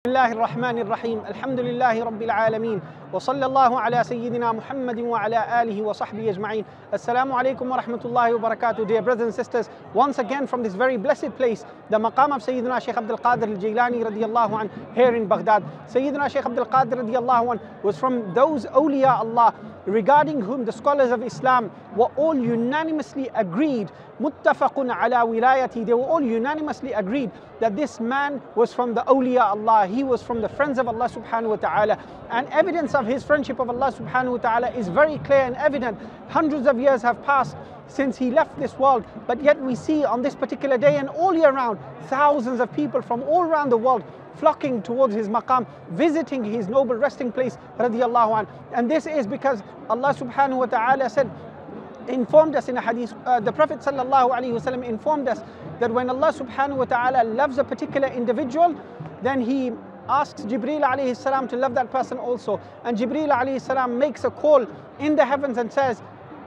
الله الرحمن الرحيم الحمد لله رب العالمين وصلى الله على سيدنا محمد وعلى آله وصحبه أجمعين. Assalamu alaikum wa rahmatullahi wa barakatuh. Dear brothers and sisters, once again from this very blessed place, the maqam of Sayyidina Shaykh Qadir al-Gaylani radiyallahu anh here in Baghdad. Sayyidina Shaykh Qadir radiyallahu anh was from those awliya Allah regarding whom the scholars of Islam were all unanimously agreed, muttafaqun ala wilayati, they were all unanimously agreed that this man was from the awliya Allah, he was from the friends of Allah subhanahu wa ta'ala, and evidence of his friendship of Allah subhanahu wa ta'ala is very clear and evident. Hundreds of years have passed since he left this world, but yet we see on this particular day and all year round thousands of people from all around the world flocking towards his maqam, visiting his noble resting place radiyallahu anh. And this is because Allah subhanahu wa ta'ala informed us in a hadith, the Prophet sallallahu alaihi wasallam informed us that when Allah subhanahu wa ta'ala loves a particular individual, then he asks Jibreel alayhi salam to love that person also. And Jibreel alayhi salam makes a call in the heavens and says,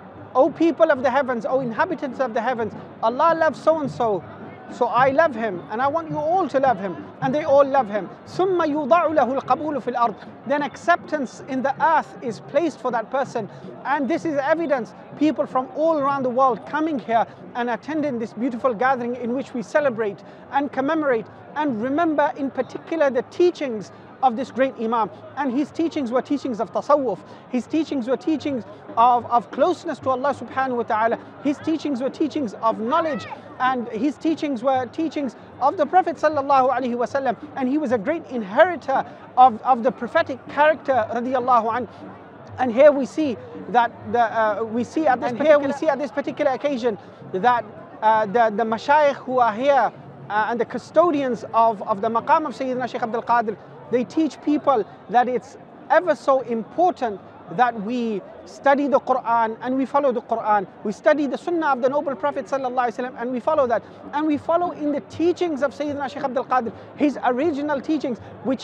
O people of the heavens, O inhabitants of the heavens, Allah loves so and so, so I love him and I want you all to love him, and they all love him. ثُمَّ يُوضَعُ لَهُ الْقَبُولُ فِي الْأَرْضِ, then acceptance in the earth is placed for that person. And this is evidence, people from all around the world coming here and attending this beautiful gathering in which we celebrate and commemorate and remember in particular the teachings of this great Imam. And his teachings were teachings of tasawwuf, his teachings were teachings of closeness to Allah subhanahu wa ta'ala, his teachings were teachings of knowledge, and his teachings were teachings of the Prophet sallallahu alaihi wasallam, and he was a great inheritor of the prophetic character radiyallahu anh. And here we see that we see at this particular occasion that the mashayikh who are here and the custodians of the maqam of Sayyidina Shaykh Qadir, they teach people that it's ever so important that we study the Quran and we follow the Quran. We study the Sunnah of the Noble Prophet sallallahu alaihi wasallam and we follow that. And we follow in the teachings of Sayyidina Shaykh Qadir, his original teachings, which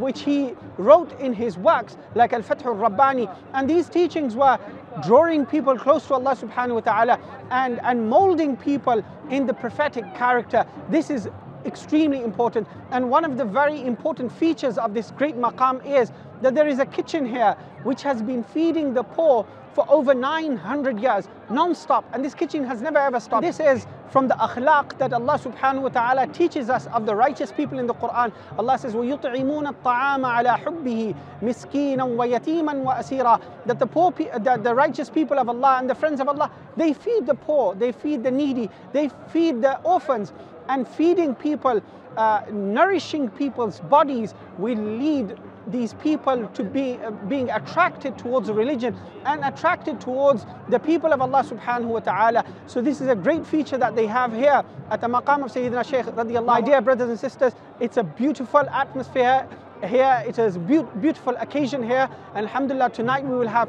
he wrote in his works like Al-Fath al-Rabbani. And these teachings were drawing people close to Allah subhanahu wa ta'ala and molding people in the prophetic character. This is extremely important, and one of the very important features of this great maqam is that there is a kitchen here which has been feeding the poor for over 900 years non-stop, and this kitchen has never ever stopped. This is from the akhlaq that Allah subhanahu wa ta'ala teaches us of the righteous people in the Quran. Allah says, وَيُطْعِمُونَ الطَّعَامَ عَلَى حُبِّهِ مِسْكِينًا وَيَتِيمًا وَأَسِيرًا, that the righteous people of Allah and the friends of Allah, they feed the poor, they feed the needy, they feed the orphans. And feeding people, nourishing people's bodies will lead these people to being attracted towards religion and attracted towards the people of Allah subhanahu wa ta'ala. So this is a great feature that they have here at the maqam of Sayyidina Shaykh radiyallahu anh. My dear brothers and sisters, it's a beautiful atmosphere here, it is a beautiful occasion here, and alhamdulillah tonight we will have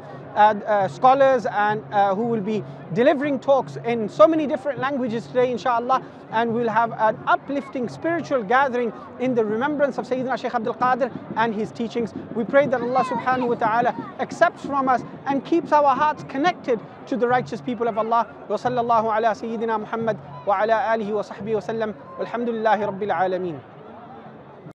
scholars and who will be delivering talks in so many different languages today inshallah, and we'll have an uplifting spiritual gathering in the remembrance of Sayyidina Shaykh Qadir and his teachings. We pray that Allah subhanahu wa ta'ala accepts from us and keeps our hearts connected to the righteous people of Allah. Wa sallallahu ala Sayyidina Muhammad wa ala alihi wa sahbihi wa sallam, walhamdulillahi rabbil alameen.